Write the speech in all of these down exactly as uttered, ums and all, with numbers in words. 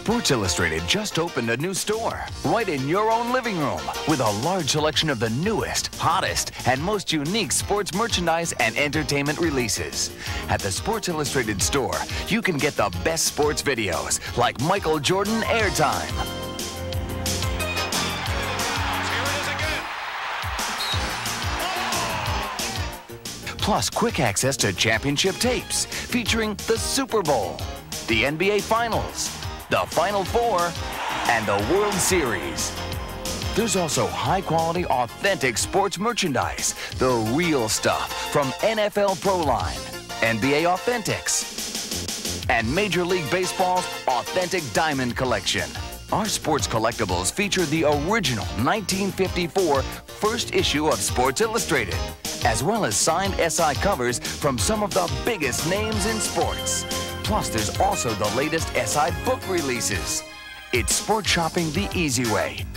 Sports Illustrated just opened a new store right in your own living room with a large selection of the newest, hottest, and most unique sports merchandise and entertainment releases. At the Sports Illustrated store, you can get the best sports videos like Michael Jordan Airtime. Plus quick access to championship tapes featuring the Super Bowl, the N B A Finals, the Final Four, and the World Series. There's also high-quality, authentic sports merchandise, the real stuff from N F L Pro Line, N B A Authentics, and Major League Baseball's Authentic Diamond Collection. Our sports collectibles feature the original nineteen fifty-four first issue of Sports Illustrated, as well as signed S I covers from some of the biggest names in sports. Plus, there's also the latest S I book releases. It's sport shopping the easy way.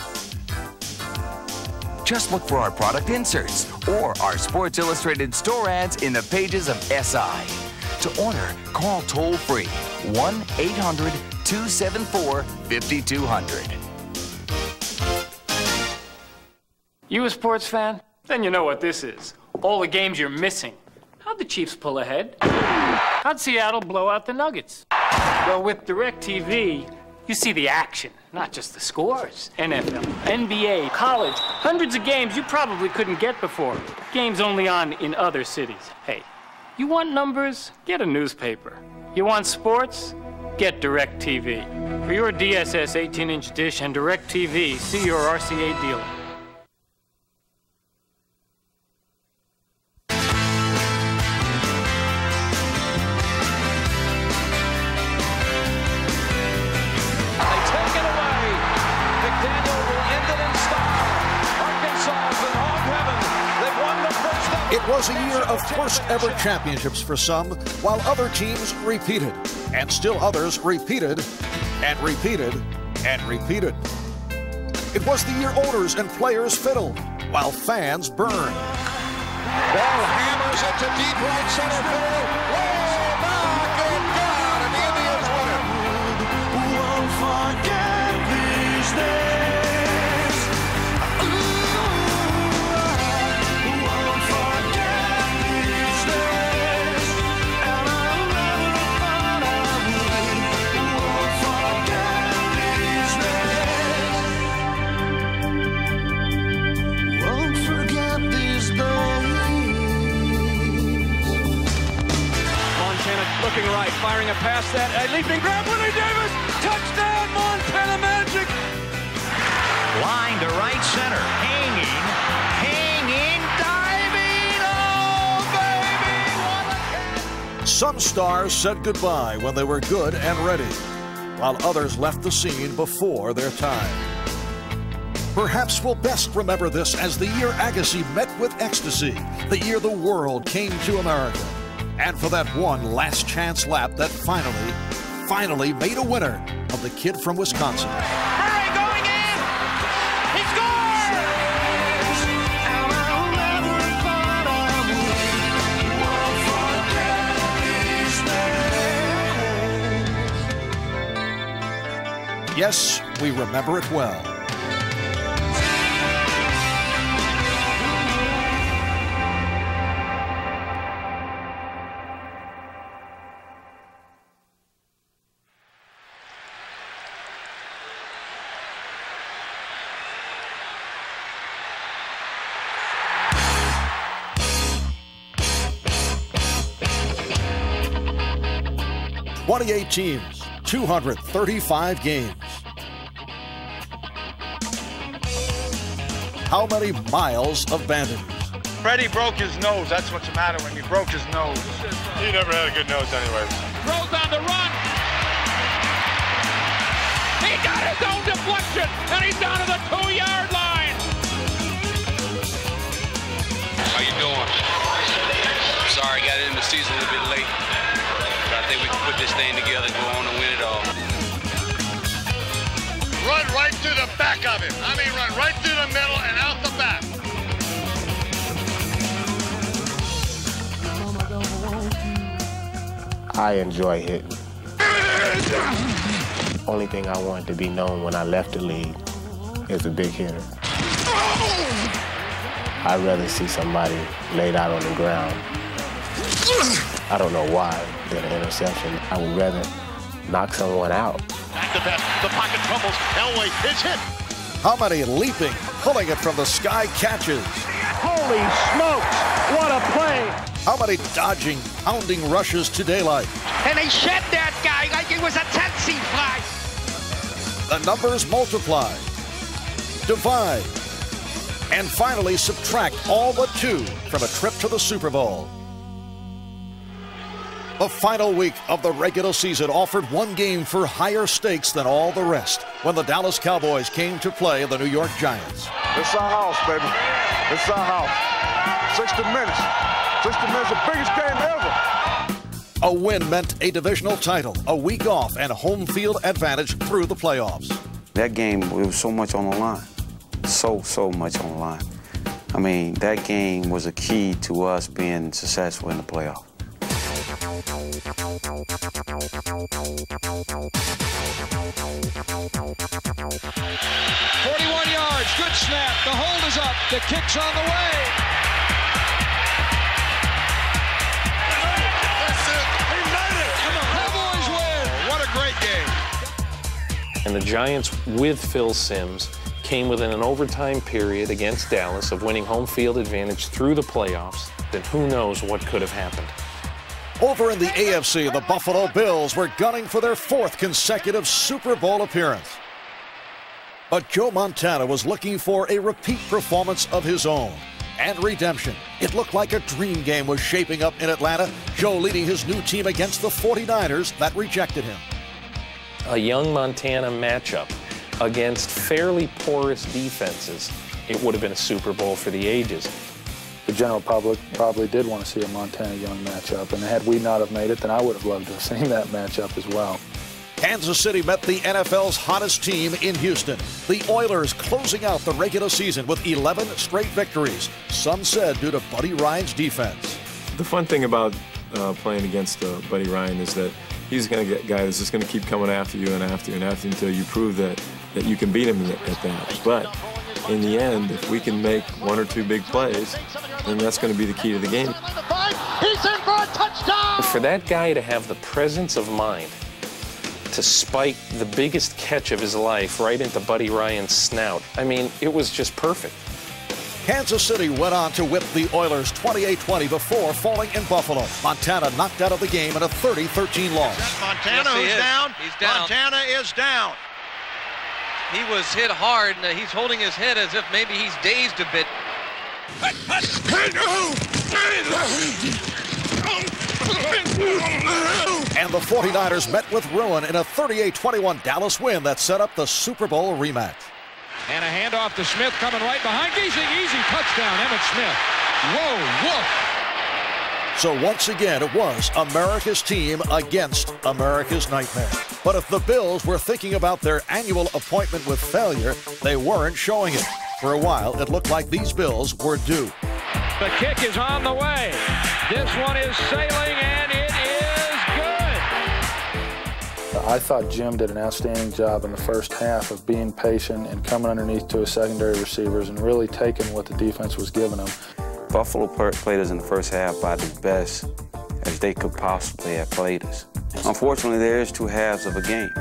Just look for our product inserts or our Sports Illustrated store ads in the pages of S I. To order, call toll-free one eight hundred, two seven four, five two zero zero. You a sports fan? Then you know what this is. All the games you're missing. How'd the Chiefs pull ahead? How'd Seattle blow out the Nuggets? Well, with DirecTV, you see the action, not just the scores. N F L, N B A, college, hundreds of games you probably couldn't get before. Games only on in other cities. Hey, you want numbers? Get a newspaper. You want sports? Get DirecTV. For your D S S eighteen inch dish and DirecTV, see your R C A dealer. It was a year of first-ever championships for some, while other teams repeated, and still others repeated, and repeated, and repeated. It was the year owners and players fiddled, while fans burned. Ball hammers it to deep right center field. Way back, and God, and the Indians win it. Won't forget these days. Looking right, firing a pass that, a leaping grab, Willie Davis, touchdown, Montana Magic! Line to right center, hanging, hanging, diving, oh baby, what a catch! Some stars said goodbye when they were good and ready, while others left the scene before their time. Perhaps we'll best remember this as the year Agassi met with ecstasy, the year the world came to America. And for that one last chance lap that finally, finally made a winner of the kid from Wisconsin. Murray going in! He scores! Yes, we remember it well. twenty-eight teams, two hundred thirty-five games. How many miles of bandages? Freddie broke his nose. That's what's the matter when he broke his nose. He never had a good nose anyways. Throws on the run. He got his own deflection, and he's down to the two-yard line. How you doing? Sorry, got in the season a little bit late. But I think we can put this thing together and go on and win it all. Run right through the back of him. I mean, run right through the middle and out the back. I enjoy hitting. Only thing I wanted to be known when I left the league is a big hitter. I'd rather see somebody laid out on the ground. I don't know why, than an interception. I would rather knock someone out. Back to back, the pocket crumbles. Elway is hit. How many leaping, pulling it from the sky catches? Holy smokes, what a play. How many dodging, pounding rushes to daylight? And they shed that guy like it was a Tootsie fly. The numbers multiply, divide, and finally subtract all but two from a trip to the Super Bowl. The final week of the regular season offered one game for higher stakes than all the rest when the Dallas Cowboys came to play the New York Giants. It's our house, baby. It's our house. sixty minutes. sixty minutes, the biggest game ever. A win meant a divisional title, a week off, and home field advantage through the playoffs. That game, it was so much on the line. So, so much on the line. I mean, that game was a key to us being successful in the playoffs. forty-one yards, good snap. The hold is up. The kick's on the way. That's it. He made it. Come on. Cowboys win. What a great game. And the Giants, with Phil Simms, came within an overtime period against Dallas of winning home field advantage through the playoffs. Then who knows what could have happened. Over in the A F C, the Buffalo Bills were gunning for their fourth consecutive Super Bowl appearance. But Joe Montana was looking for a repeat performance of his own and redemption. It looked like a dream game was shaping up in Atlanta, Joe leading his new team against the forty-niners that rejected him. A young Montana matchup against fairly porous defenses. It would have been a Super Bowl for the ages. The general public probably did want to see a Montana-Young matchup, and had we not have made it, then I would have loved to have seen that matchup as well. Kansas City met the N F L's hottest team in Houston. The Oilers closing out the regular season with eleven straight victories, some said due to Buddy Ryan's defense. The fun thing about uh, playing against uh, Buddy Ryan is that he's going to get a guy that's just going to keep coming after you and after you and after you until you prove that, that you can beat him at that. But in the end, if we can make one or two big plays, then that's going to be the key to the game. He's in for a touchdown! For that guy to have the presence of mind to spike the biggest catch of his life right into Buddy Ryan's snout, I mean, it was just perfect. Kansas City went on to whip the Oilers twenty-eight twenty before falling in Buffalo. Montana knocked out of the game in a thirty thirteen loss. Montana, yes, who's is. down? He's down. Montana is down. He was hit hard, and he's holding his head as if maybe he's dazed a bit. And the forty-niners met with ruin in a thirty-eight twenty-one Dallas win that set up the Super Bowl rematch. And a handoff to Smith coming right behind. Easy, easy touchdown, Emmitt Smith. Whoa, woof. So once again, it was America's team against America's nightmare. But if the Bills were thinking about their annual appointment with failure, they weren't showing it. For a while, it looked like these Bills were due. The kick is on the way. This one is sailing, and it is good. I thought Jim did an outstanding job in the first half of being patient and coming underneath to his secondary receivers and really taking what the defense was giving them. Buffalo played us in the first half about as best as they could possibly have played us. Unfortunately, there is two halves of a game.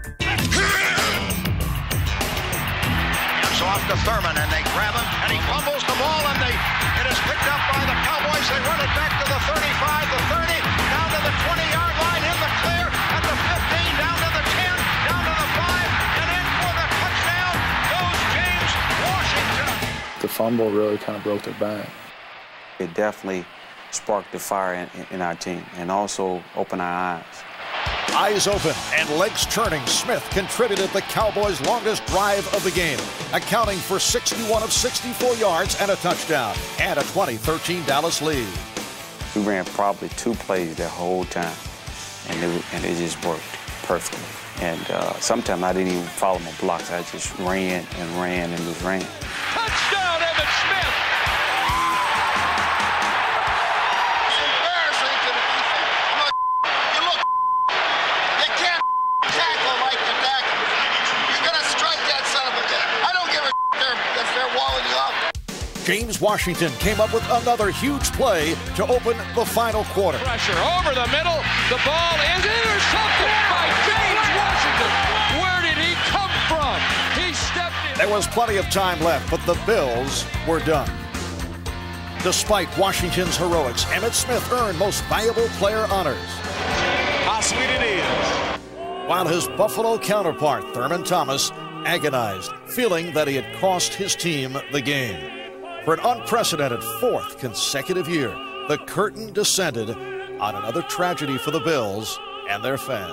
It's off to Thurman, and they grab him, and he fumbles the ball, and they, it is picked up by the Cowboys. They run it back to the thirty-five, the thirty, down to the twenty-yard line, in the clear, at the fifteen, down to the ten, down to the five, and in for the touchdown goes James Washington. The fumble really kind of broke their back. It definitely sparked the fire in, in our team and also opened our eyes. Eyes open and legs turning, Smith contributed the Cowboys' longest drive of the game, accounting for sixty-one of sixty-four yards and a touchdown, and a twenty thirteen Dallas lead. We ran probably two plays that whole time, and it, and it just worked perfectly. And uh, sometimes I didn't even follow my blocks. I just ran and ran and just ran. Touchdown, Emmitt Smith! You look, you can't tackle like the tackle. James Washington came up with another huge play to open the final quarter. Pressure over the middle. The ball is intercepted by James Washington. Where did he come from? He stepped in. There was plenty of time left, but the Bills were done. Despite Washington's heroics, Emmitt Smith earned Most Valuable Player honors. How sweet it is. While his Buffalo counterpart, Thurman Thomas, agonized, feeling that he had cost his team the game. For an unprecedented fourth consecutive year, the curtain descended on another tragedy for the Bills and their fans.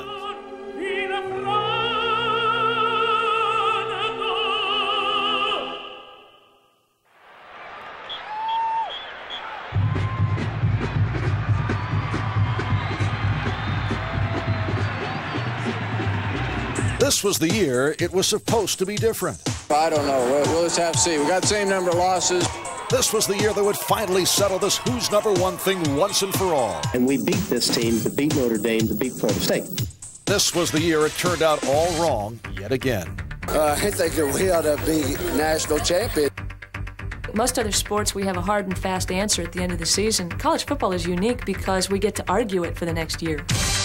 This was the year it was supposed to be different. I don't know. We'll, we'll just have to see. We got the same number of losses. This was the year that would finally settle this who's number one thing once and for all. And we beat this team to beat Notre Dame to beat Florida State. This was the year it turned out all wrong yet again. Uh, I think that we ought to be national champion. Most other sports, we have a hard and fast answer at the end of the season. College football is unique because we get to argue it for the next year.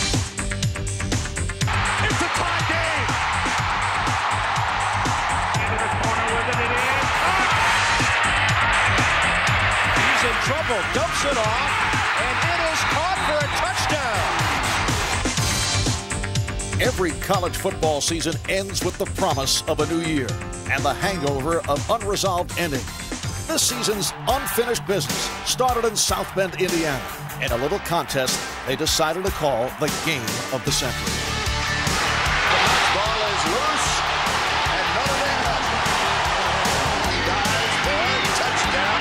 Trouble, dumps it off, and it is caught for a touchdown. Every college football season ends with the promise of a new year and the hangover of unresolved endings. This season's unfinished business started in South Bend, Indiana, in a little contest they decided to call the Game of the Century. The ball is loose, and Notre Dame has it. He dives for a touchdown.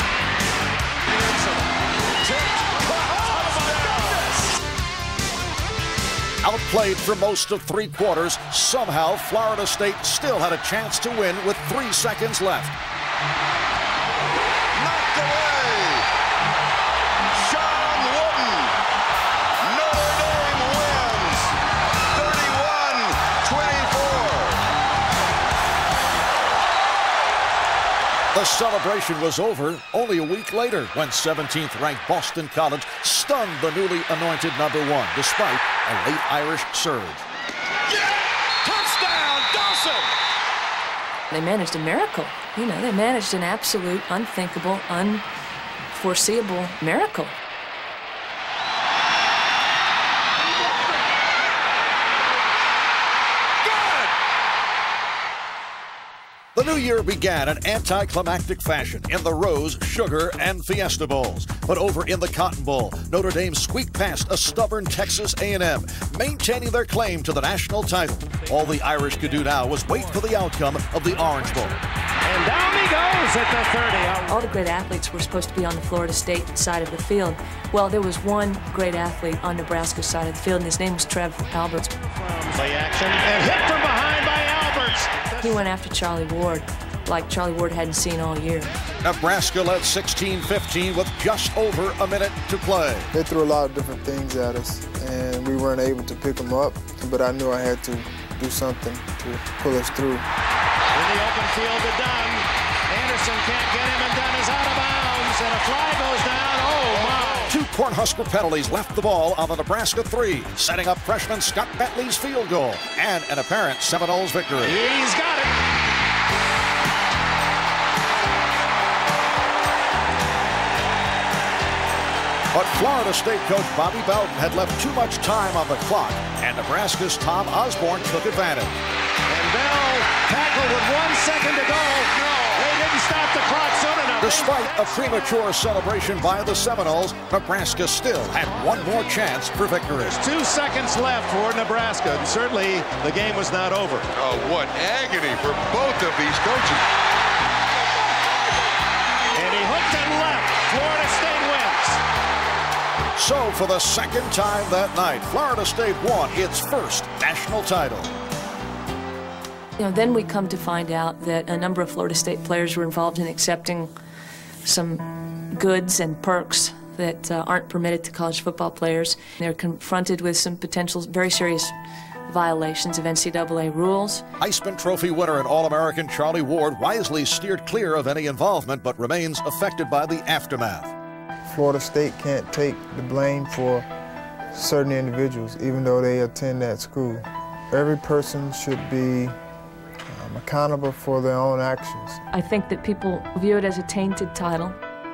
Outplayed for most of three quarters, somehow Florida State still had a chance to win with three seconds left. Knocked away. Sean Wooden. Notre Dame wins. thirty-one twenty-four. The celebration was over only a week later when seventeenth ranked Boston College stunned the newly anointed number one despite a late Irish surge. Yeah! Touchdown, Dawson! They managed a miracle. You know, they managed an absolute, unthinkable, unforeseeable miracle. The new year began in anticlimactic fashion in the Rose, Sugar, and Fiesta Bowls. But over in the Cotton Bowl, Notre Dame squeaked past a stubborn Texas A and M, maintaining their claim to the national title. All the Irish could do now was wait for the outcome of the Orange Bowl. And down he goes at the thirty. All the great athletes were supposed to be on the Florida State side of the field. Well, there was one great athlete on Nebraska's side of the field, and his name was Trev Alberts. Play action and hit from behind by Alberts. He went after Charlie Ward like Charlie Ward hadn't seen all year. Nebraska led sixteen fifteen with just over a minute to play. They threw a lot of different things at us, and we weren't able to pick them up, but I knew I had to do something to pull us through. In the open field to Dunn. Anderson can't get him, and Dunn is out of bounds, and a flag goes down. Oh, my. Two Cornhusker penalties left the ball on the Nebraska three, setting up freshman Scott Bentley's field goal and an apparent Seminoles victory. He's got it. But Florida State coach Bobby Bowden had left too much time on the clock, and Nebraska's Tom Osborne took advantage. And Bell tackled with one second to go. No, they didn't stop the clock soon enough. Despite a premature celebration by the Seminoles, Nebraska still had one more chance for victory. There's two seconds left for Nebraska, and certainly the game was not over. Oh, what agony for both of these coaches. And he hooked and left. Florida State wins. So for the second time that night, Florida State won its first national title. You know, then we come to find out that a number of Florida State players were involved in accepting some goods and perks that uh, aren't permitted to college football players. They're confronted with some potential very serious violations of N C double A rules. Heisman Trophy winner and All-American Charlie Ward wisely steered clear of any involvement but remains affected by the aftermath. Florida State can't take the blame for certain individuals, even though they attend that school. Every person should be um, accountable for their own actions. I think that people view it as a tainted title.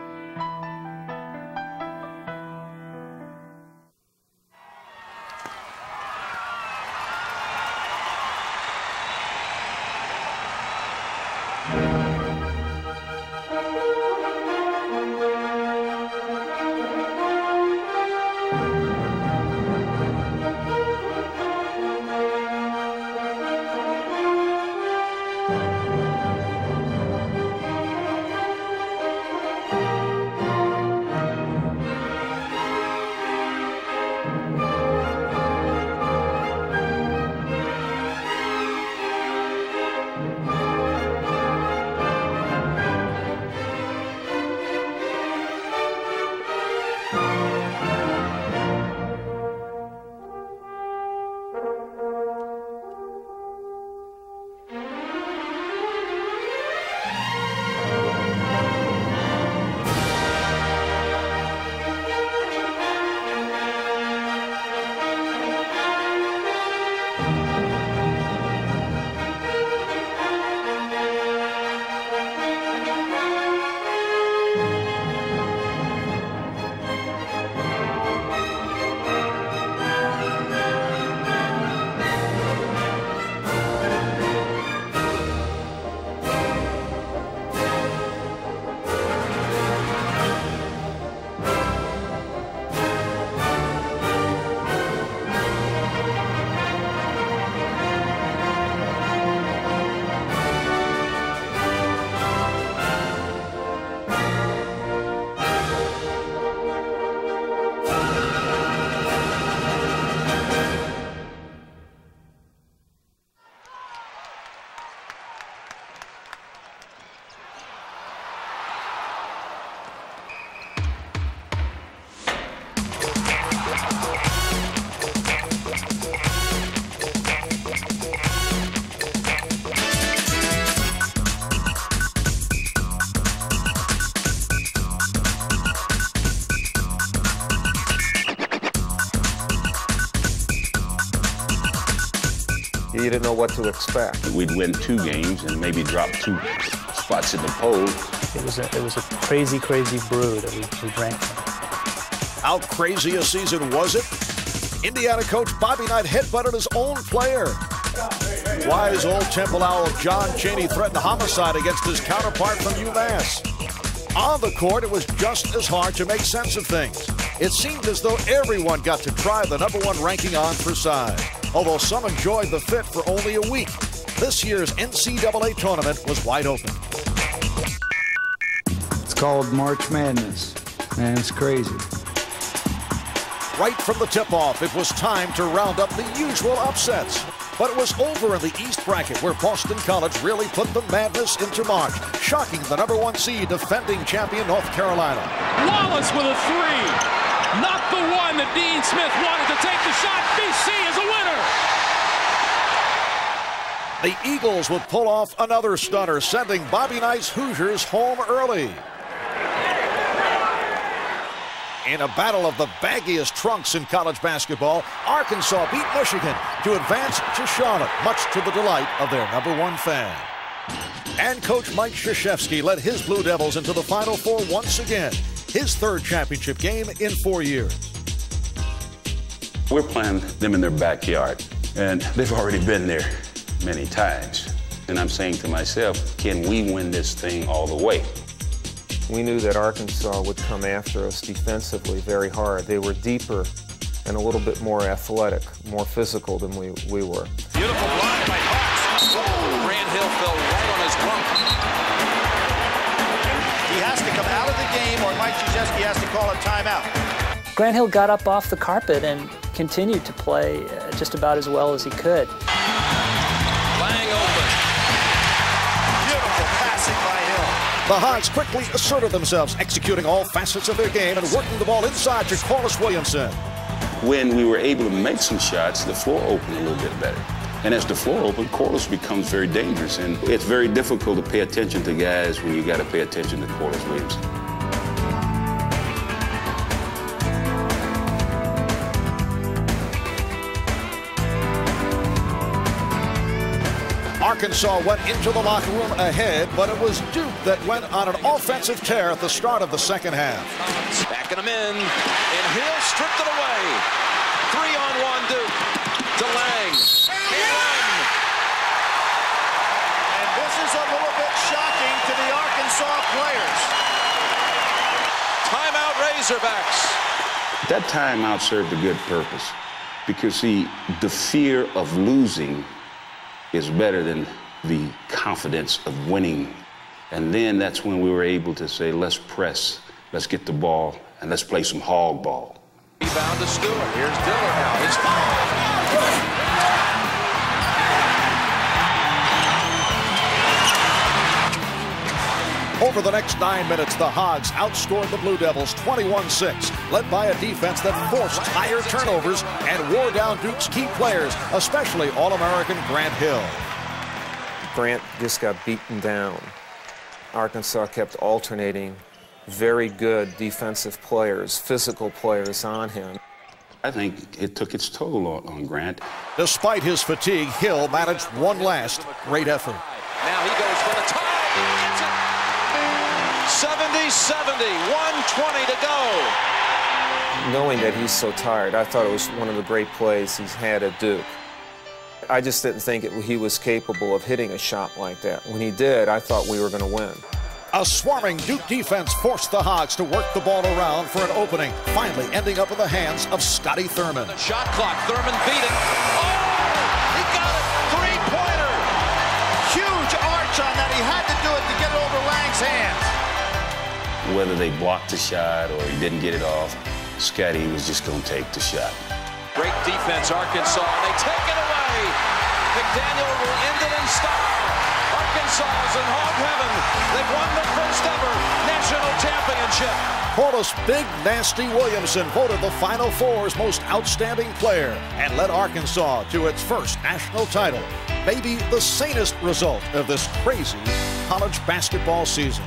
You didn't know what to expect. We'd win two games and maybe drop two spots in the poll. It was a, it was a crazy, crazy brew that we, we drank from. How crazy a season was it? Indiana coach Bobby Knight headbutted his own player. Wise old Temple Owl John Chaney threatened homicide against his counterpart from UMass. On the court, it was just as hard to make sense of things. It seemed as though everyone got to try the number one ranking on for size, although some enjoyed the fit for only a week. This year's N C double A tournament was wide open. It's called March Madness, and it's crazy. Right from the tip-off, it was time to round up the usual upsets. But it was over in the East bracket where Boston College really put the madness into March, shocking the number one seed defending champion North Carolina. Wallace with a three. Not the one that Dean Smith wanted to take the shot. B C is a winner. The Eagles would pull off another stunner, sending Bobby Knight's Hoosiers home early. In a battle of the baggiest trunks in college basketball, Arkansas beat Michigan to advance to Charlotte, much to the delight of their number one fan. And Coach Mike Krzyzewski led his Blue Devils into the Final Four once again, his third championship game in four years. We're playing them in their backyard, and they've already been there many times. And I'm saying to myself, can we win this thing all the way? We knew that Arkansas would come after us defensively very hard. They were deeper and a little bit more athletic, more physical than we, we were. Beautiful block by Hawks. Oh, Grant Hill fell right on his rump. He has to come out of the game or Mike Krzyzewski has to call a timeout. Grant Hill got up off the carpet and continued to play just about as well as he could. Lang open. Beautiful passing by Hill. The Hawks quickly asserted themselves, executing all facets of their game and working the ball inside to Corliss Williamson. when we were able to make some shots, the floor opened a little bit better. And as the floor opened, Corliss becomes very dangerous. And it's very difficult to pay attention to guys when you got to pay attention to Corliss Williams. Arkansas went into the locker room ahead, but it was Duke that went on an offensive tear at the start of the second half. Backing him in, and Hill stripped it away. Three on one, Duke to Lang. And one. And this is a little bit shocking to the Arkansas players. Timeout Razorbacks. That timeout served a good purpose because, see, the fear of losing is better than the confidence of winning. And then that's when we were able to say, let's press, let's get the ball, and let's play some hog ball. Rebound to Stewart. Here's Diller now. He's fouled. Over the next nine minutes, the Hogs outscored the Blue Devils twenty-one six, led by a defense that forced higher turnovers and wore down Duke's key players, especially All-American Grant Hill. Grant just got beaten down. Arkansas kept alternating very good defensive players, physical players on him. I think it took its toll on, on Grant. Despite his fatigue, Hill managed one last great effort. Now he goes for the tie. seventy seventy, one twenty to go. Knowing that he's so tired, I thought it was one of the great plays he's had at Duke. I just didn't think it, he was capable of hitting a shot like that. When he did, I thought we were going to win. A swarming Duke defense forced the Hogs to work the ball around for an opening, finally ending up in the hands of Scotty Thurman. The shot clock, Thurman beat it. Oh, he got it, three-pointer. Huge arch on that. He had to do it to get it over Lang's hands. Whether they blocked the shot or he didn't get it off, Scotty was just going to take the shot. Great defense, Arkansas. They take it away. McDaniel will end it in style. Arkansas is in hog heaven. They've won their first ever national championship. Corliss Big Nasty Williamson voted the Final Four's most outstanding player and led Arkansas to its first national title. Maybe the sanest result of this crazy college basketball season.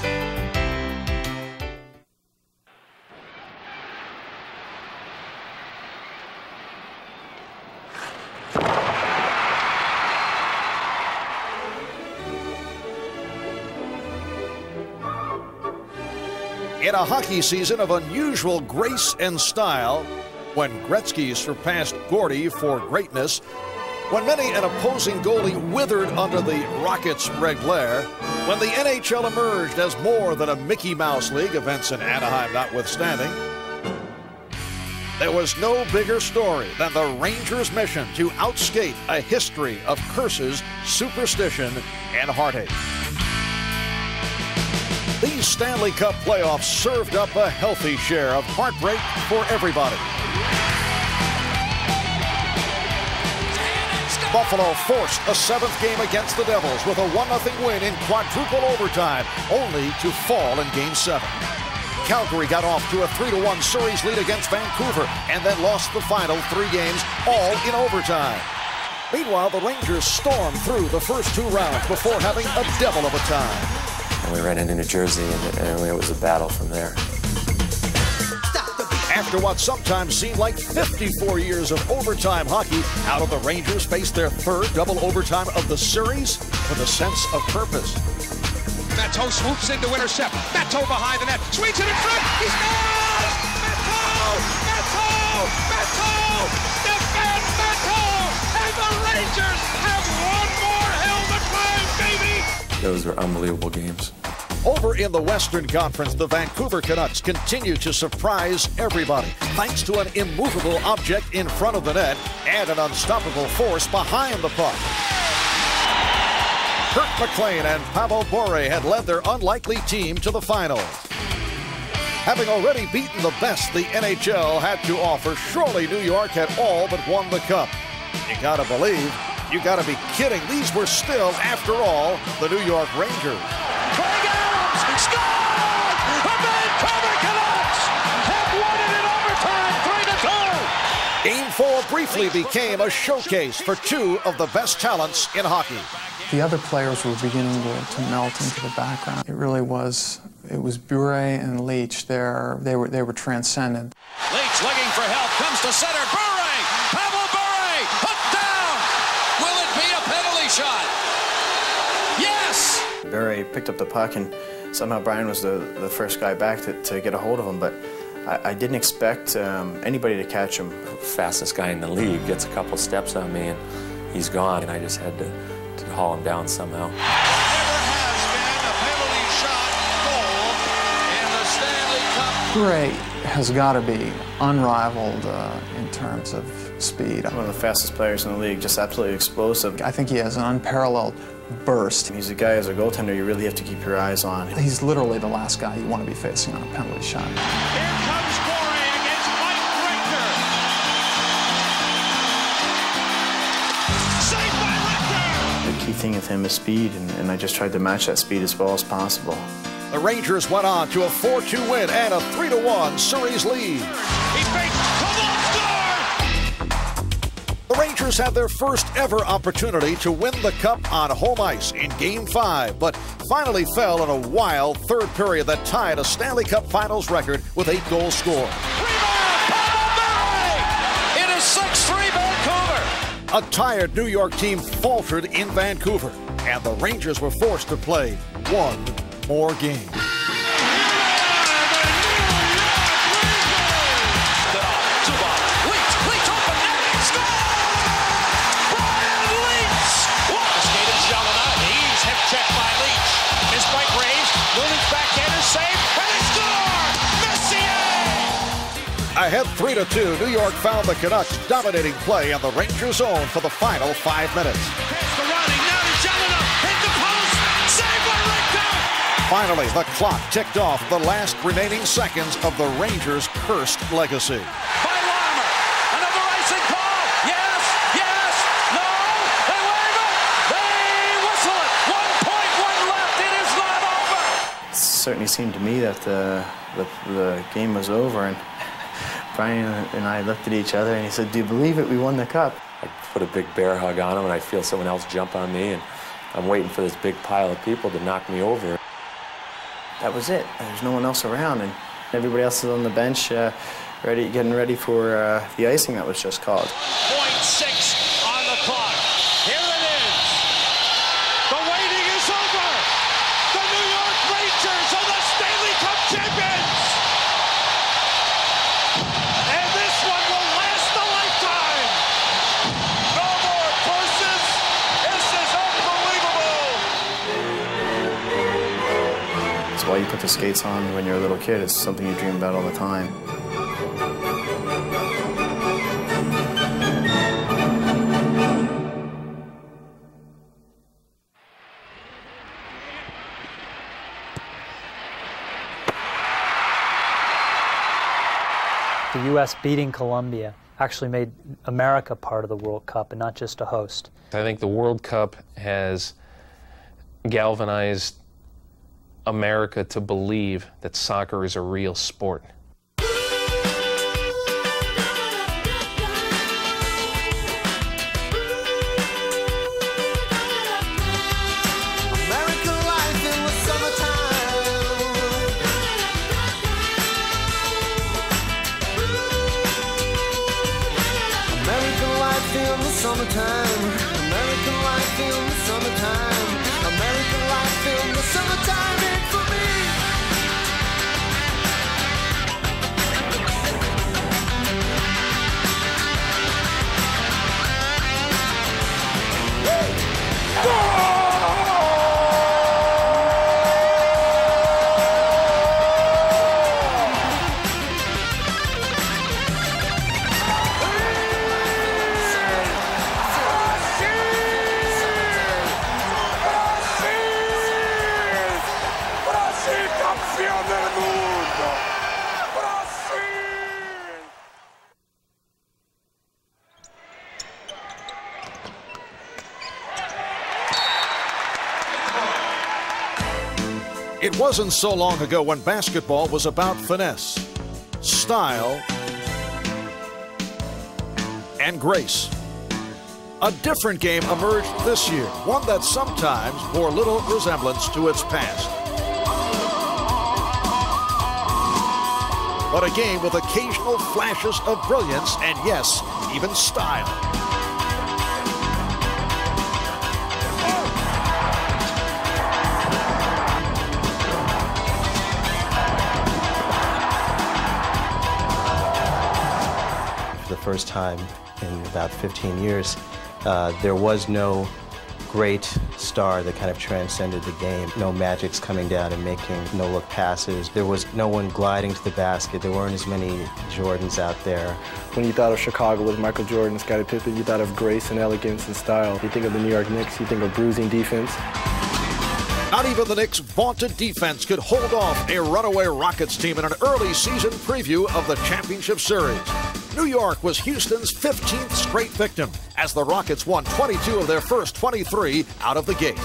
In a hockey season of unusual grace and style, when Gretzky surpassed Gordy for greatness, when many an opposing goalie withered under the Rockets' red glare, when the N H L emerged as more than a Mickey Mouse League, events in Anaheim notwithstanding, there was no bigger story than the Rangers' mission to outskate a history of curses, superstition, and heartache. These Stanley Cup playoffs served up a healthy share of heartbreak for everybody. Buffalo forced a seventh game against the Devils with a one nothing win in quadruple overtime, only to fall in Game seven. Calgary got off to a three to one series lead against Vancouver and then lost the final three games, all in overtime. Meanwhile, the Rangers stormed through the first two rounds before having a devil of a time. And we ran into New Jersey, and, and it was a battle from there. After what sometimes seemed like fifty-four years of overtime hockey, how did the Rangers face their third double overtime of the series with a sense of purpose? Matteau swoops in to intercept. Matteau behind the net. Swings it in front. He scores! Matteau! Matteau! Matteau! Stefan Matteau! And the Rangers have one more hill to climb, baby! Those were unbelievable games. Over in the Western Conference, the Vancouver Canucks continue to surprise everybody thanks to an immovable object in front of the net and an unstoppable force behind the puck. Kurt McLean and Pavel Bure had led their unlikely team to the finals. Having already beaten the best the N H L had to offer, surely New York had all but won the cup. You gotta believe, you gotta be kidding, these were still, after all, the New York Rangers. Craig Adams scored! The Vancouver Canucks have won it in overtime, three to two! briefly became a showcase for two of the best talents in hockey. The other players were beginning to, to melt into the background. It really was, it was Bure and Leach. They're, they, were, they were transcendent. Leach looking for help, comes to center, Bure! Pavel Bure! Hooked down! Will it be a penalty shot? Yes! Bure picked up the puck, and somehow Brian was the, the first guy back to, to get a hold of him, but I, I didn't expect um, anybody to catch him. Fastest guy in the league gets a couple steps on me, and he's gone, and I just had to, to haul him down somehow. There never has been a penalty shot goal in the Stanley Cup. Bure has got to be unrivaled uh, in terms of speed. One of the fastest players in the league, just absolutely explosive. I think he has an unparalleled burst. He's a guy, as a goaltender, you really have to keep your eyes on. He's literally the last guy you want to be facing on a penalty shot. Here comes Bure against Mike Richter. Saved by Richter! The key thing with him is speed, and, and I just tried to match that speed as well as possible. The Rangers went on to a four two win and a three to one series lead. He fakes, come on, score! The Rangers had their first ever opportunity to win the Cup on home ice in Game five, but finally fell in a wild third period that tied a Stanley Cup Finals record with eight goals scored. It is six three Vancouver! A tired New York team faltered in Vancouver, and the Rangers were forced to play one more game. Ahead three to two, New York found the Canucks dominating play in the Rangers zone for the final five minutes. Finally, the clock ticked off the last remaining seconds of the Rangers' cursed legacy. By Larmer, another icing call. Yes, yes, no, they wave it, they whistle it. one point one left, it is not over. It certainly seemed to me that the, the, the game was over, and Brian and I looked at each other, and he said, "Do you believe it? We won the Cup." I put a big bear hug on him, and I feel someone else jump on me, and I'm waiting for this big pile of people to knock me over. That was it. There's no one else around, and everybody else is on the bench, uh, ready, getting ready for uh, the icing that was just called. point six on the clock. Here it is. The waiting is over. The New York Rangers are the Stanley Cup champions. And this one will last a lifetime. No more curses. This is unbelievable. That's why you put the skates on when you're a little kid. It's something you dream about all the time. The U S beating Colombia actually made America part of the World Cup and not just a host. I think the World Cup has galvanized America to believe that soccer is a real sport. Summertime, American life in the summertime, American life in the summertime, ain't for me. It wasn't so long ago when basketball was about finesse, style, and grace. A different game emerged this year, one that sometimes bore little resemblance to its past. But a game with occasional flashes of brilliance and, yes, even style. For the first time in about fifteen years, uh, there was no great star that kind of transcended the game. No Magics coming down and making no-look passes. There was no one gliding to the basket. There weren't as many Jordans out there. When you thought of Chicago with Michael Jordan and Scottie Pippen, you thought of grace and elegance and style. You think of the New York Knicks, you think of bruising defense. Not even the Knicks' vaunted defense could hold off a runaway Rockets team in an early season preview of the championship series. New York was Houston's fifteenth straight victim as the Rockets won twenty-two of their first twenty-three out of the gate.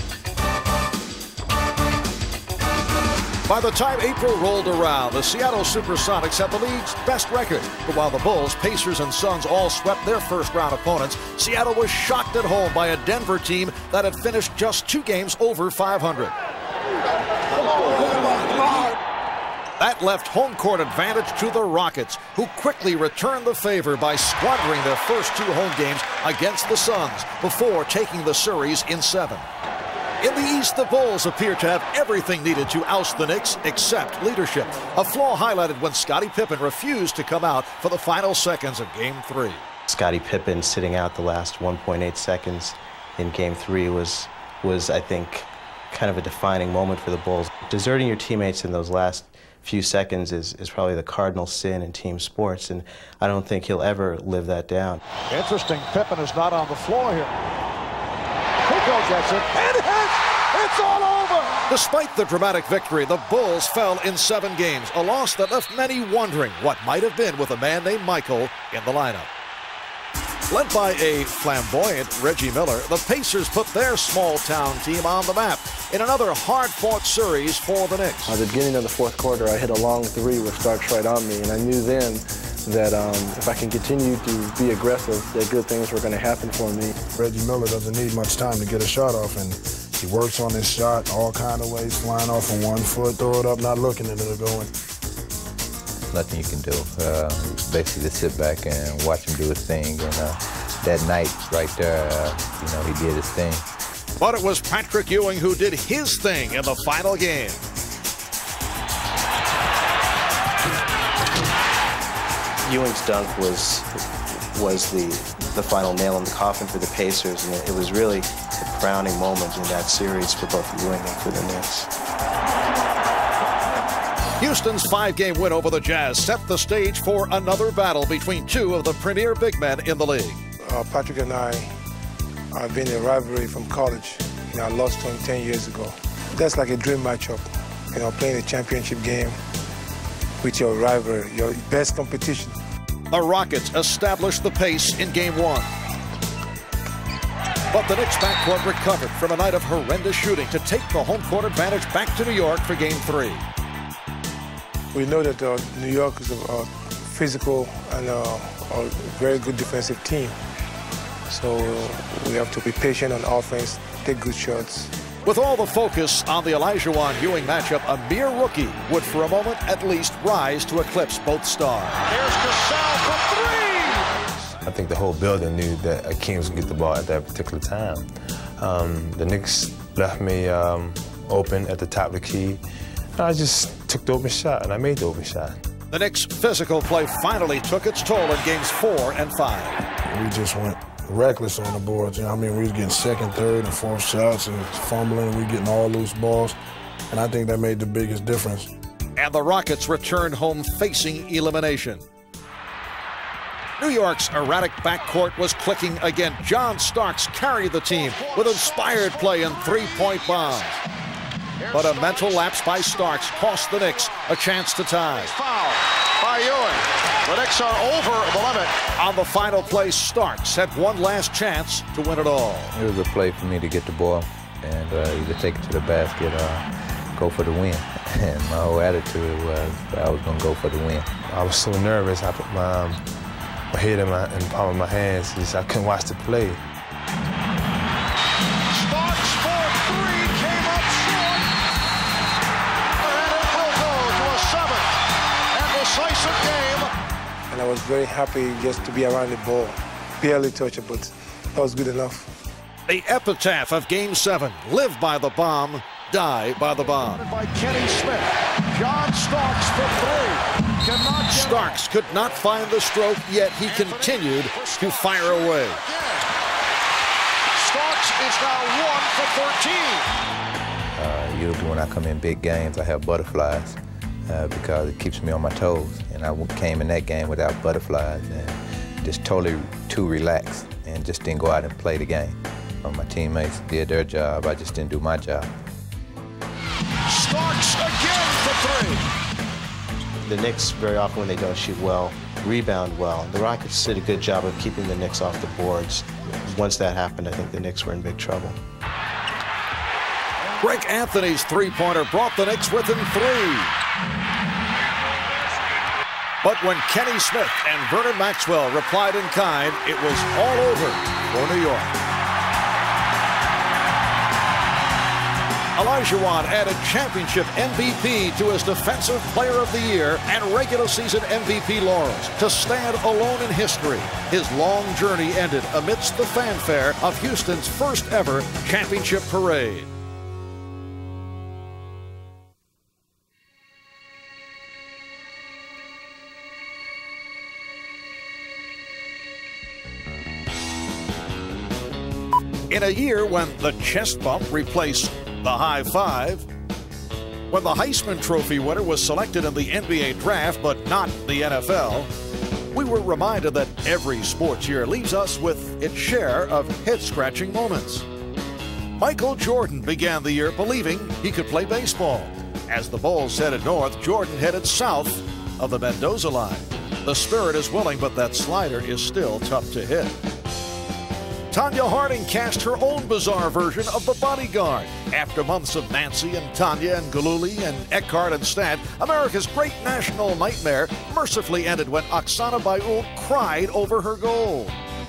By the time April rolled around, the Seattle Supersonics had the league's best record. But while the Bulls, Pacers, and Suns all swept their first-round opponents, Seattle was shocked at home by a Denver team that had finished just two games over five hundred. That left home court advantage to the Rockets, who quickly returned the favor by squandering their first two home games against the Suns before taking the series in seven. In the East, the Bulls appear to have everything needed to oust the Knicks except leadership, a flaw highlighted when Scottie Pippen refused to come out for the final seconds of Game three. Scottie Pippen sitting out the last one point eight seconds in Game three was, was, I think, kind of a defining moment for the Bulls. Deserting your teammates in those last few seconds is, is probably the cardinal sin in team sports, and I don't think he'll ever live that down. Interesting, Pippen is not on the floor here. Pico gets it, and hits! It's all over! Despite the dramatic victory, the Bulls fell in seven games, a loss that left many wondering what might have been with a man named Michael in the lineup. Led by a flamboyant Reggie Miller, the Pacers put their small-town team on the map in another hard-fought series for the Knicks. At the beginning of the fourth quarter, I hit a long three with Starks right on me, and I knew then that um, if I can continue to be aggressive, that good things were going to happen for me. Reggie Miller doesn't need much time to get a shot off, and he works on his shot all kind of ways, flying off on one foot, throw it up, not looking, and it'll go in. Nothing you can do. Uh, basically, to sit back and watch him do his thing. And uh, that night, right there, uh, you know, he did his thing. But it was Patrick Ewing who did his thing in the final game. Ewing's dunk was was the the final nail in the coffin for the Pacers, and it was really the crowning moment in that series for both Ewing and for the Knicks. Houston's five-game win over the Jazz set the stage for another battle between two of the premier big men in the league. Uh, Patrick and I have been in a rivalry from college. You know, I lost to him ten years ago. That's like a dream matchup. You know, playing a championship game with your rival, your best competition. The Rockets established the pace in game one. But the Knicks backcourt recovered from a night of horrendous shooting to take the home court advantage back to New York for game three. We know that uh, New York is a, a physical and uh, a very good defensive team. So we have to be patient on offense, take good shots. With all the focus on the Olajuwon-Ewing matchup, a mere rookie would for a moment at least rise to eclipse both stars. Here's Gasol for three! I think the whole building knew that Akeem was going to get the ball at that particular time. Um, the Knicks left me um, open at the top of the key. I just took the open shot, and I made the open shot. The Knicks' physical play finally took its toll in games four and five. We just went reckless on the boards. You know, I mean, we was getting second, third, and fourth shots and fumbling, and we getting all loose balls. And I think that made the biggest difference. And the Rockets returned home facing elimination. New York's erratic backcourt was clicking again. John Starks carried the team with inspired play and three-point bombs. But a mental lapse by Starks cost the Knicks a chance to tie. Foul by Ewing. The Knicks are over the limit. On the final play, Starks had one last chance to win it all. It was a play for me to get the ball and uh, either take it to the basket or go for the win. And my whole attitude was I was going to go for the win. I was so nervous. I put my, um, my head in, my, in the palm of my hands. Just, I couldn't watch the play. Starks for three, came up short. And it will go to a seventh and decisive game. And I was very happy just to be around the ball. Barely touch it, but that was good enough. The epitaph of Game seven, live by the bomb, die by the bomb. By Kenny Smith. John Starks for three. Cannot Starks could not find the stroke, yet he continued to fire away. Starks is now one for thirteen. Uh, usually when I come in big games, I have butterflies uh, because it keeps me on my toes. And I came in that game without butterflies and just totally too relaxed and just didn't go out and play the game. Well, my teammates did their job, I just didn't do my job. Starks again for three. The Knicks, very often when they don't shoot well, rebound well. The Rockets did a good job of keeping the Knicks off the boards. Once that happened, I think the Knicks were in big trouble. Greg Anthony's three-pointer brought the Knicks within three. But when Kenny Smith and Vernon Maxwell replied in kind, it was all over for New York. Olajuwon added championship M V P to his Defensive Player of the Year and regular season M V P laurels to stand alone in history. His long journey ended amidst the fanfare of Houston's first ever championship parade. In a year when the chest bump replaced the high five, when the Heisman Trophy winner was selected in the N B A draft but not the N F L, we were reminded that every sports year leaves us with its share of head-scratching moments. Michael Jordan began the year believing he could play baseball. As the Bulls headed north, Jordan headed south of the Mendoza line. The spirit is willing, but that slider is still tough to hit. Tanya Harding cast her own bizarre version of The Bodyguard. After months of Nancy and Tanya and Gillooly and Eckhart and Stan, America's great national nightmare mercifully ended when Oksana Bayul cried over her goal.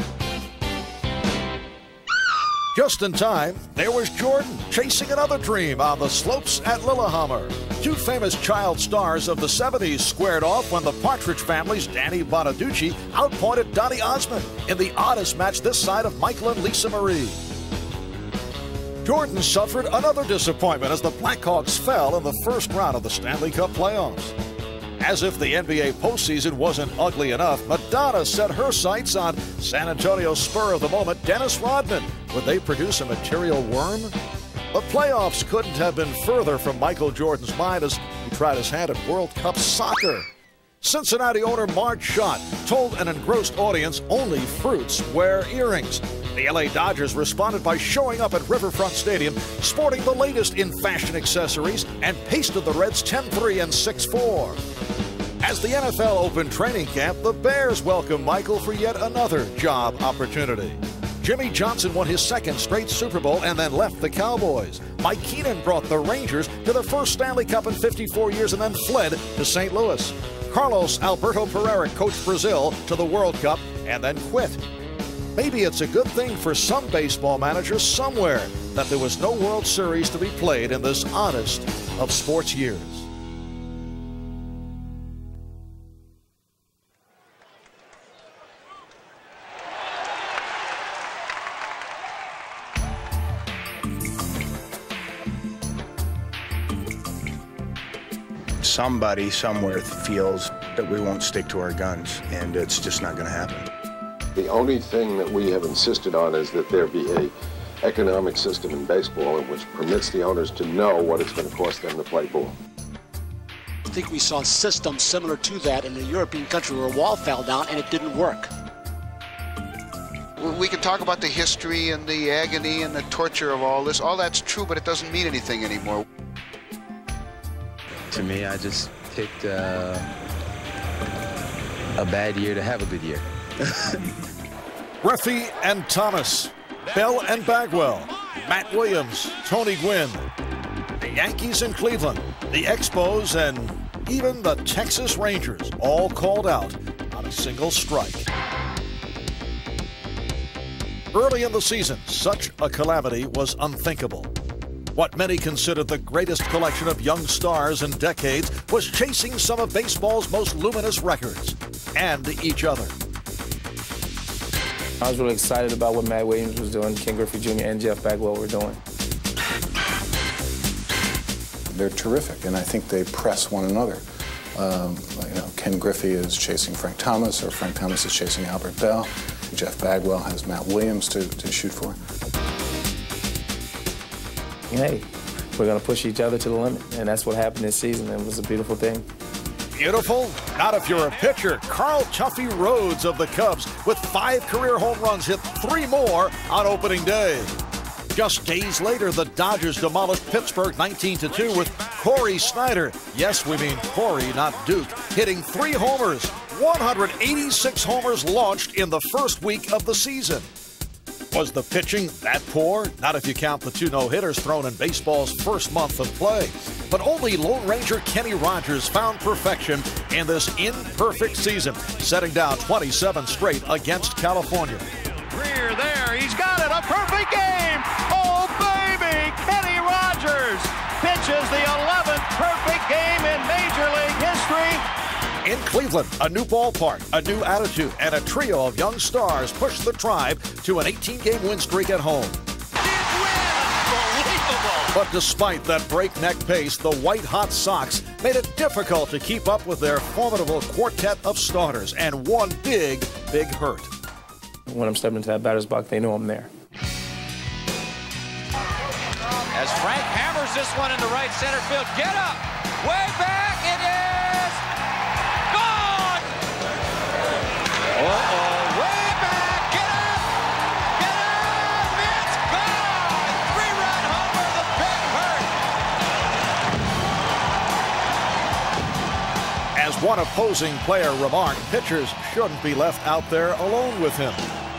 Just in time, there was Jordan chasing another dream on the slopes at Lillehammer. Two famous child stars of the seventies squared off when the Partridge Family's Danny Bonaducci outpointed Donny Osmond in the oddest match this side of Michael and Lisa Marie. Jordan suffered another disappointment as the Blackhawks fell in the first round of the Stanley Cup playoffs. As if the N B A postseason wasn't ugly enough, Madonna set her sights on San Antonio's spur of the moment, Dennis Rodman. Would they produce a material worm? The playoffs couldn't have been further from Michael Jordan's mind as he tried his hand at World Cup soccer. Cincinnati owner Marge Schott told an engrossed audience only fruits wear earrings. The L A Dodgers responded by showing up at Riverfront Stadium sporting the latest in fashion accessories and pasted the Reds ten three and six four. As the N F L opened training camp, the Bears welcomed Michael for yet another job opportunity. Jimmy Johnson won his second straight Super Bowl and then left the Cowboys. Mike Keenan brought the Rangers to their first Stanley Cup in fifty-four years and then fled to Saint Louis. Carlos Alberto Pereira coached Brazil to the World Cup and then quit. Maybe it's a good thing for some baseball managers somewhere that there was no World Series to be played in this oddest of sports years. Somebody somewhere feels that we won't stick to our guns, and it's just not going to happen. The only thing that we have insisted on is that there be a economic system in baseball in which permits the owners to know what it's going to cost them to play ball. I think we saw systems similar to that in a European country where a wall fell down and it didn't work. We can talk about the history and the agony and the torture of all this. All that's true, but it doesn't mean anything anymore. To me, I just picked uh, a bad year to have a good year. Ruffy and Thomas, Bell and Bagwell, Matt Williams, Tony Gwynn, the Yankees in Cleveland, the Expos, and even the Texas Rangers all called out on a single strike. Early in the season, such a calamity was unthinkable. What many considered the greatest collection of young stars in decades was chasing some of baseball's most luminous records, and each other. I was really excited about what Matt Williams was doing, Ken Griffey Junior and Jeff Bagwell were doing. They're terrific, and I think they press one another. Um, you know, Ken Griffey is chasing Frank Thomas, or Frank Thomas is chasing Albert Bell. Jeff Bagwell has Matt Williams to, to shoot for. Hey, we're going to push each other to the limit, and that's what happened this season. It was a beautiful thing. Beautiful? Not if you're a pitcher. Carl Chuffy Rhodes of the Cubs with five career home runs hit three more on opening day. Just days later, the Dodgers demolished Pittsburgh nineteen to two with Corey Snyder. Yes, we mean Corey, not Duke, hitting three homers. one hundred eighty-six homers launched in the first week of the season. Was the pitching that poor? Not if you count the two no-hitters thrown in baseball's first month of play. But only Lone Ranger Kenny Rogers found perfection in this imperfect season, setting down twenty-seven straight against California. Greer there, he's got it, a perfect game! Oh, baby! Kenny Rogers pitches the eleventh perfect game in Major League history. In Cleveland, a new ballpark, a new attitude, and a trio of young stars pushed the Tribe to an eighteen-game win streak at home. But despite that breakneck pace, the white-hot Sox made it difficult to keep up with their formidable quartet of starters, and one big, big hurt. When I'm stepping into that batter's box, they know I'm there. As Frank hammers this one in the right center field, get up, way back, it is gone! Uh-oh, way back, get up, get up, it's gone! Three-run homer, the big hurt! As one opposing player remarked, pitchers shouldn't be left out there alone with him.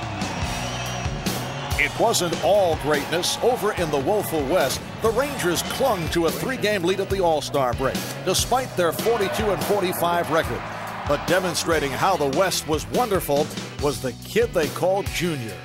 It wasn't all greatness. Over in the woeful West, the Rangers clung to a three-game lead at the All-Star break, despite their forty-two and forty-five record. But demonstrating how the West was wonderful was the kid they called Junior.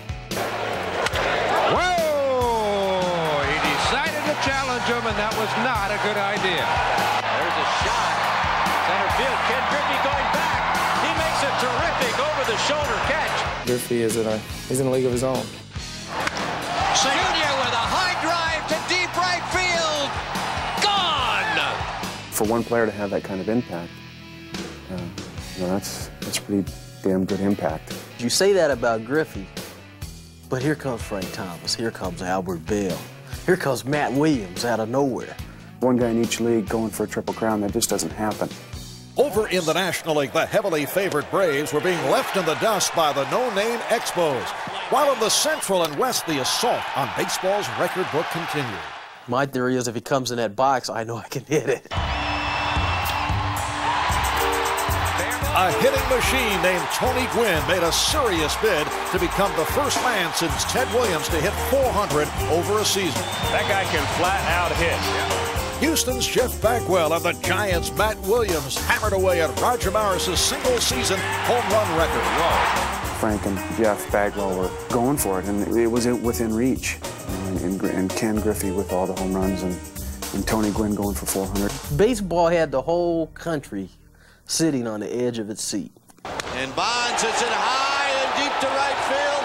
Whoa! He decided to challenge him, and that was not a good idea. There's a shot. Center field, Ken Griffey going back. He makes a terrific over-the-shoulder catch. Griffey is in a, he's in a league of his own. Junior with a high drive to deep right field. Gone! For one player to have that kind of impact, uh, you know, that's, that's pretty damn good impact. You say that about Griffey, but here comes Frank Thomas. Here comes Albert Bell. Here comes Matt Williams out of nowhere. One guy in each league going for a triple crown, that just doesn't happen. Over in the National League, the heavily favored Braves were being left in the dust by the no-name Expos, while in the Central and West, the assault on baseball's record book continued. My theory is if he comes in that box, I know I can hit it. A hitting machine named Tony Gwynn made a serious bid to become the first man since Ted Williams to hit four hundred over a season. That guy can flat out hit. Houston's Jeff Bagwell and the Giants' Matt Williams hammered away at Roger Maris's single-season home run record. Whoa. Frank and Jeff Bagwell were going for it, and it was within reach. And, and, and Ken Griffey with all the home runs, and, and Tony Gwynn going for four hundred. Baseball had the whole country sitting on the edge of its seat. And Bonds hits it high and deep to right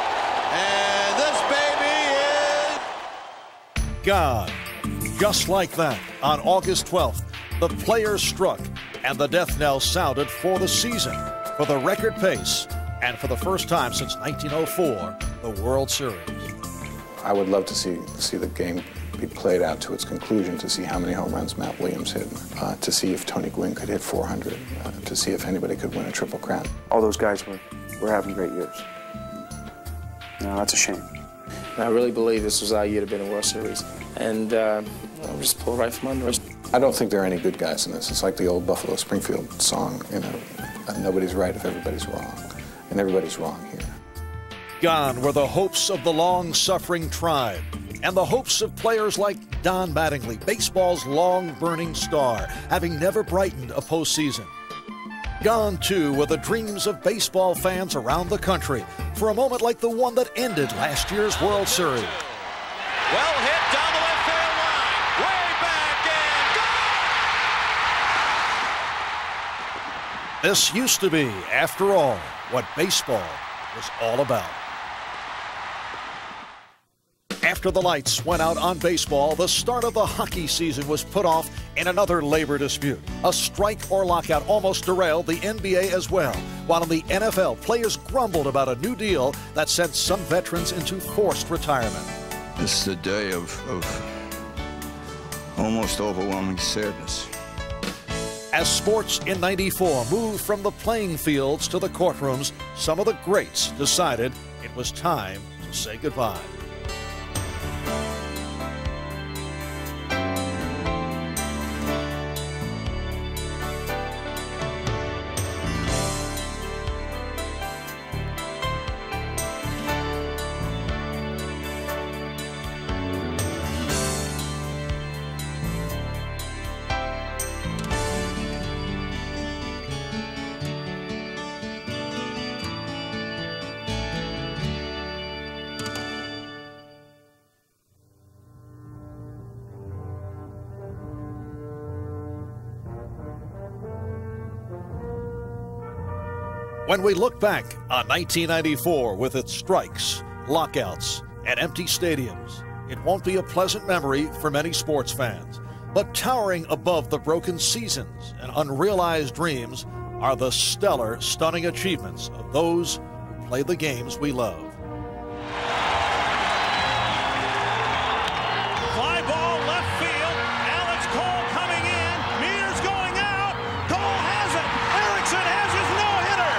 field. And this baby is gone. Just like that, on August twelfth, the players struck, and the death knell sounded for the season, for the record pace, and for the first time since nineteen oh four, the World Series. I would love to see see the game be played out to its conclusion, to see how many home runs Matt Williams hit, uh, to see if Tony Gwynn could hit four hundred, uh, to see if anybody could win a triple crown. All those guys were, were having great years. No, that's a shame. And I really believe this was our year to be in the World Series. And uh, I'll just pull right from under us. I don't think there are any good guys in this. It's like the old Buffalo Springfield song, you know, nobody's right if everybody's wrong. And everybody's wrong here. Gone were the hopes of the long-suffering Tribe, and the hopes of players like Don Mattingly, baseball's long-burning star, having never brightened a postseason. Gone, too, were the dreams of baseball fans around the country for a moment like the one that ended last year's World Series. Well hit down the left field line. Way back and gone! This used to be, after all, what baseball was all about. After the lights went out on baseball, the start of the hockey season was put off in another labor dispute. A strike or lockout almost derailed the N B A as well, while in the N F L, players grumbled about a new deal that sent some veterans into forced retirement. This is a day of, of almost overwhelming sadness. As sports in ninety-four moved from the playing fields to the courtrooms, some of the greats decided it was time to say goodbye. When we look back on nineteen ninety-four with its strikes, lockouts, and empty stadiums, it won't be a pleasant memory for many sports fans. But towering above the broken seasons and unrealized dreams are the stellar, stunning achievements of those who play the games we love. Fly ball left field. Alex Cole coming in. Meters going out. Cole has it. Erickson has his no-hitter.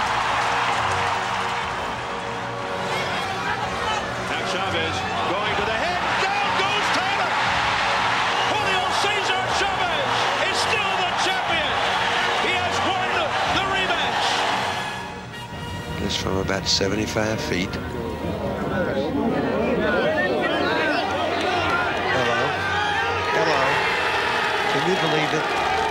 Now Chavez going to the head. Down goes Taylor. Julio Cesar Chavez is still the champion. He has won the rematch. It's from about seventy-five feet. Can you believe it?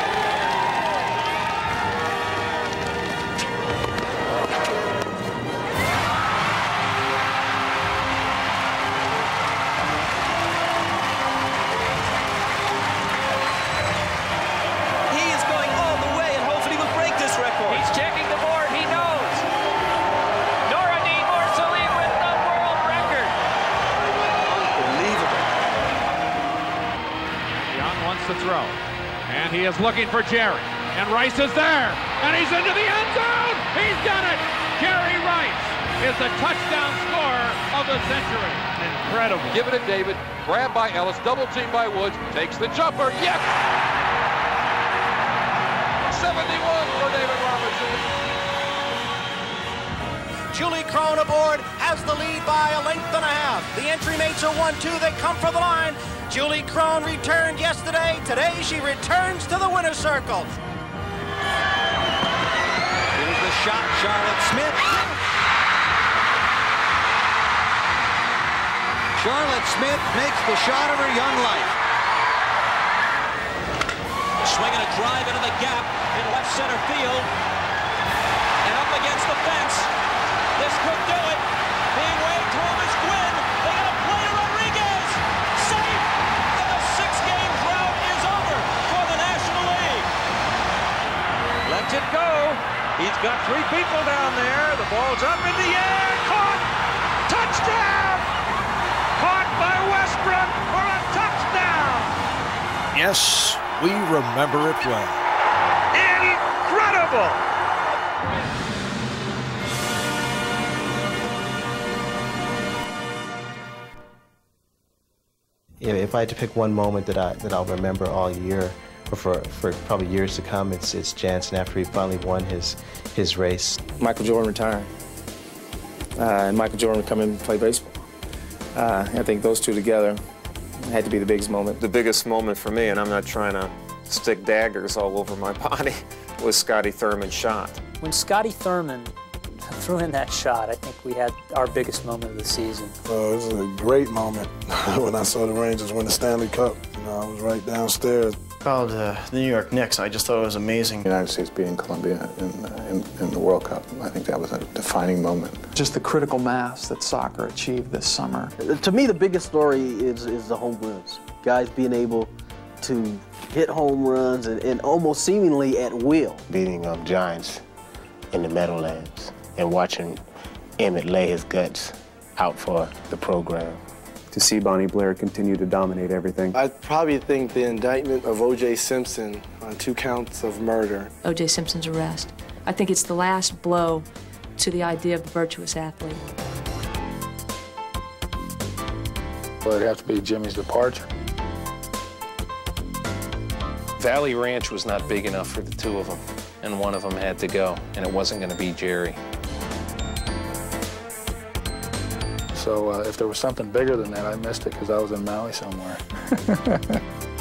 He is going all the way, and hopefully will break this record. He's checking the board. He knows. Noradine Morsali with the world record. Unbelievable. Young wants to throw. And he is looking for Jerry. And Rice is there. And he's into the end zone. He's done it. Jerry Rice is the touchdown scorer of the century. Incredible. Give it to David. Grabbed by Ellis. Double team by Woods. Takes the jumper. Yes! seventy-one for David Robertson. Julie Crone aboard, has the lead by a length and a half. The entry mates are one two. They come for the line. Julie Crone returned yesterday. Today she returns to the winner's circle. Here's the shot, Charlotte Smith. Charlotte Smith makes the shot of her young life. Swinging a drive into the gap in left center field. And up against the fence. This could do it. Being waved home is Gwynn. They got a play Rodriguez. Safe. And the six-game drought is over for the National League. Lets it go. He's got three people down there. The ball's up in the air. Caught. Touchdown. Caught by Westbrook for a touchdown. Yes, we remember it well. Incredible. If I had to pick one moment that I that I'll remember all year, or for for probably years to come, it's it's Jansen after he finally won his his race. Michael Jordan retiring, uh, and Michael Jordan would come in and play baseball. Uh, I think those two together had to be the biggest moment. The biggest moment for me, and I'm not trying to stick daggers all over my body, was Scotty Thurman's shot. When Scotty Thurman threw in that shot, I think we had our biggest moment of the season. Uh, it was a great moment when I saw the Rangers win the Stanley Cup. And I was right downstairs. Called uh, the New York Knicks. I just thought it was amazing. The United States beating Colombia in, in, in the World Cup, I think that was a defining moment. Just the critical mass that soccer achieved this summer. To me, the biggest story is, is the home runs. Guys being able to hit home runs and, and almost seemingly at will. Beating um, giants in the Meadowlands and watching Emmett lay his guts out for the program. To see Bonnie Blair continue to dominate everything. I probably think the indictment of O J Simpson on two counts of murder. O J Simpson's arrest. I think it's the last blow to the idea of the virtuous athlete. Well, it'd have to be Jimmy's departure. Valley Ranch was not big enough for the two of them, and one of them had to go, and it wasn't going to be Jerry. So uh, if there was something bigger than that, I missed it because I was in Maui somewhere.